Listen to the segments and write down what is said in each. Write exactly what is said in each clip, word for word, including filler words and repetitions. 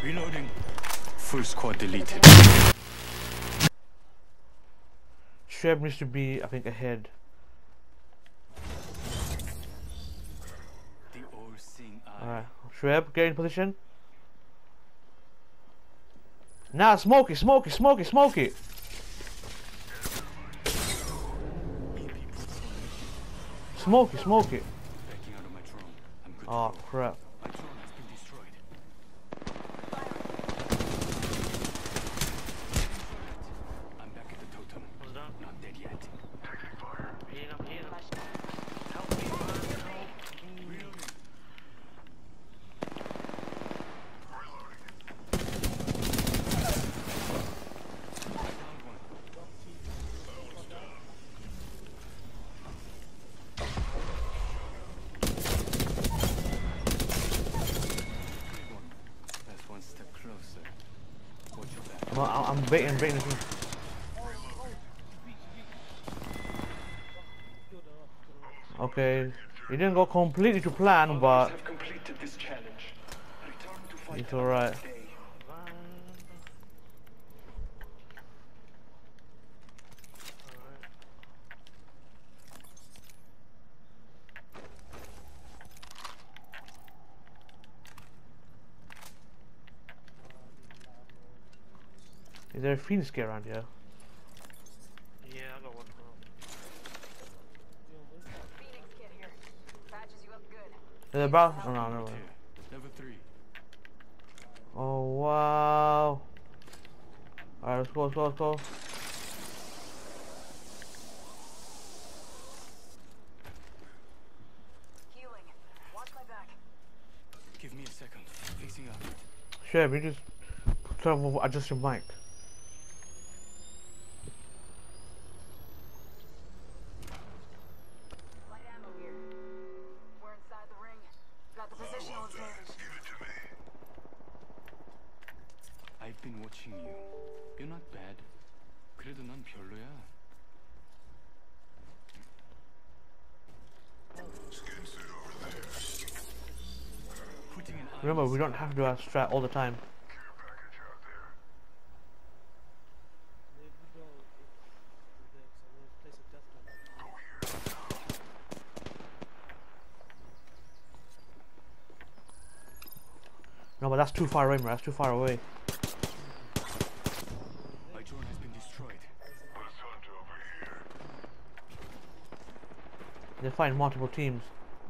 Reloading. Full squad deleted. Shreb needs to be, I think, ahead. The all-seeing eye. Alright, Shreb, get in position. Nah, smoke it, smoke it, smoke it, smoke it. Smoke it, smoke it. Backing out of my drone. I'm good to Oh go. crap. My drone has been destroyed. I'm back at the totem. What's that? Not dead yet. Taking fire. Heal him, heal him. Help me, man, help me. Reloading. Down one. That's one step closer. Watch your back. I'm, I'm baiting, baiting. Okay, it didn't go completely to plan, but have completed this challenge. Return to fight it's alright. today. Is there a Phoenix gear around here? Yeah, I got one. Phoenix kit here. Patches you up good. There's a barrel. Oh no, no. Here. Level three. Oh wow. Alright, let's go, let's go, let's go. Healing. Watch my back. Give me a second. Facing up. Shreb, you just try to adjust your mic. Light ammo here. We're inside the ring. Got the positional advantage. Give it to me. I've been watching you. You're not bad. 그래도 난 별로야. Skin suit over there. Putting an eye Remember, on we don't have to do our strat all the time. Care package out there. Go here. No, but that's too far away, man. That's too far away. My drone has been destroyed. Let's hunt over here. They find multiple teams.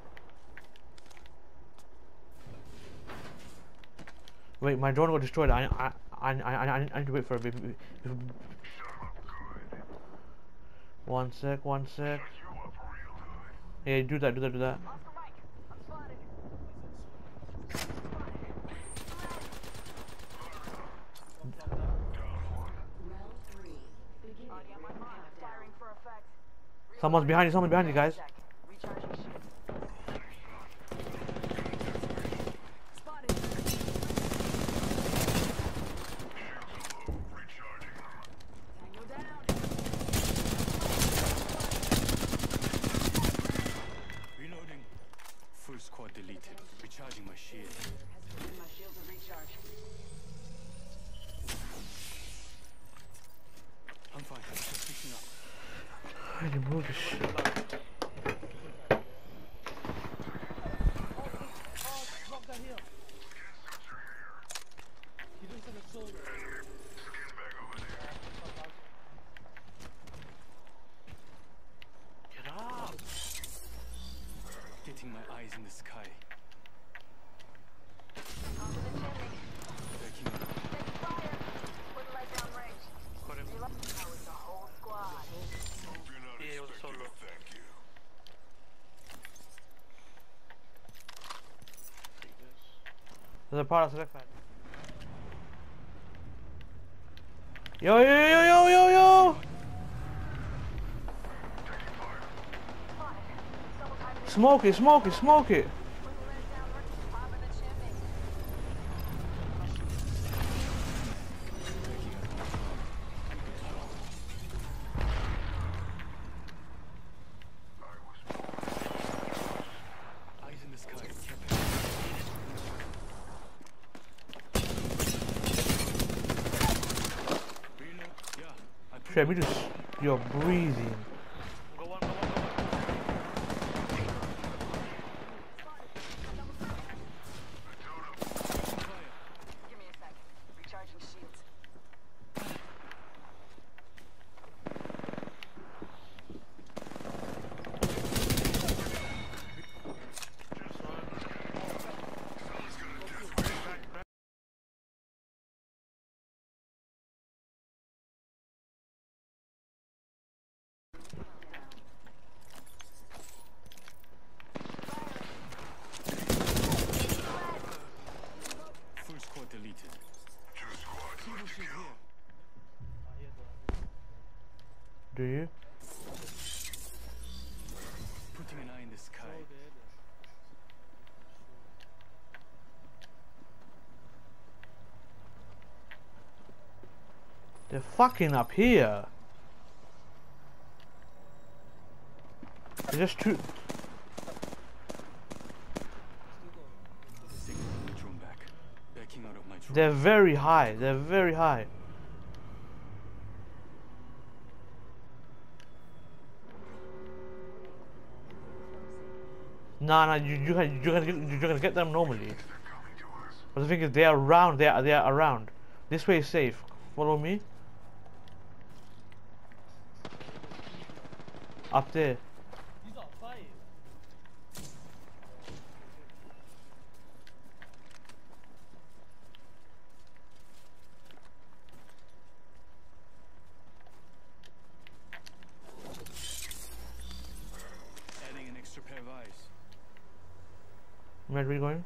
Wait, my drone got destroyed. I I I I, I, I need to wait for a bit. Shut 'em up good. One sec, one sec. Shut you up real good. Yeah, do that, do that, do that. Oscar Mike. I'm spotted. Down one. Already on my mark. Firing for effect. Someone's behind you. Someone's behind you, guys. Check. Recharging shield. Spotted. Shields low. Recharging. Tango down. Reloading. Full squad deleted. Recharging my shield. My shields are recharged. I'm fine. I'm just picking up. I need to move this shit. Skin bag over there. Get up! Getting my eyes in the sky. Onto the chimney. Backing up. Taking fire. Put the light down range. Got him. Now it's the whole squad. Hope you're not Yeah, it was expecting solo. a thank you. Take this. There's a part of select fan. Yo, yo, yo, yo, yo, yo! Taking fire. Spotted. Double time to Smoke it, smoke it, smoke it! put the light down range. Pop in the chimney. Backing up my drone. I'm good to go. I was Eyes in the sky. Shit, me just you're breathing. Go one, go one, go one. Give me a sec. Recharging shields. Full squad deleted. Two squads left to kill. Do you? Putting an eye in the sky. They're fucking up here. They're just too. Taking my drone back. Backing out of my drone. They're very high. They're very high. Nah, nah, you you can you can get, you're gonna get them normally. They're coming to us. But the thing is, they are around. They are they are around. This way is safe. Follow me. Up there. These are five. Adding an extra pair of eyes. Where are we going?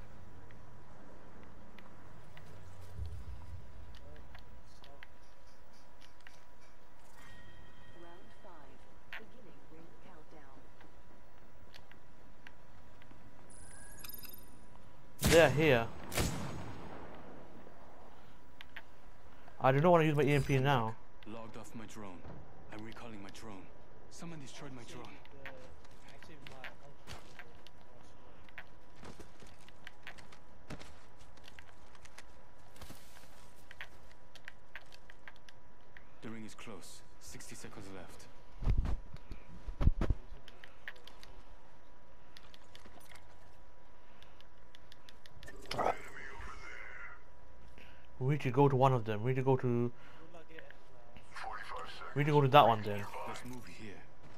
Round five. Beginning ring countdown. They're here. I do not want to use my E M P now. Logged off my drone. I'm recalling my drone. Someone destroyed my drone. The actually my The ring is close. sixty seconds left. We need to go to one of them. We need to go to. forty-five seconds. We need to go to that one then. Let's move here.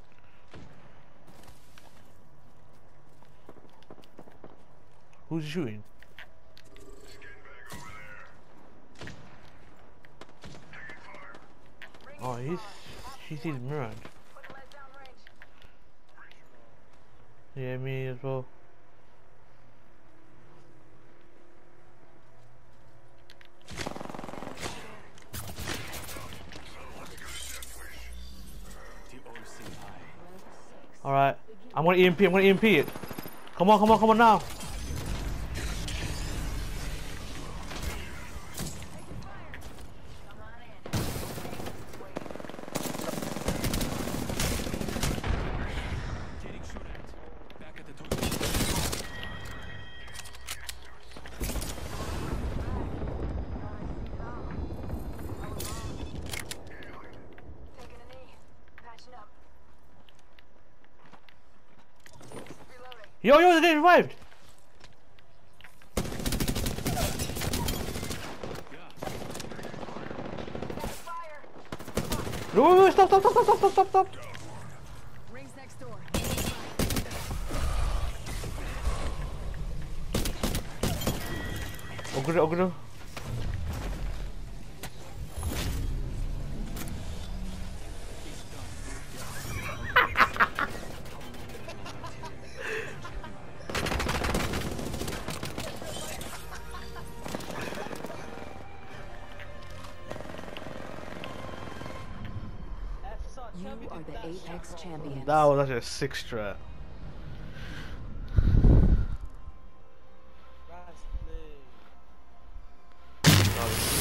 Who's shooting? Skin bag over there. Taking fire. Oh, he's. She sees mirrored. Put lead down range. Yeah, me as well. The all seem high. Alright. I'm gonna E M P. I'm gonna E M P it. Come on, come on, come on now. Come on in. Getting shot at. Back at the total. Taking a knee. Patching up. Reloading. Yo, yo, they're getting revived. Fire. No, wait, wait, stop, stop, stop, stop, stop, stop, stop. Rings next door. Oh, good, oh, good. You are the Apex champions. That was actually a six strat. Rats play. That was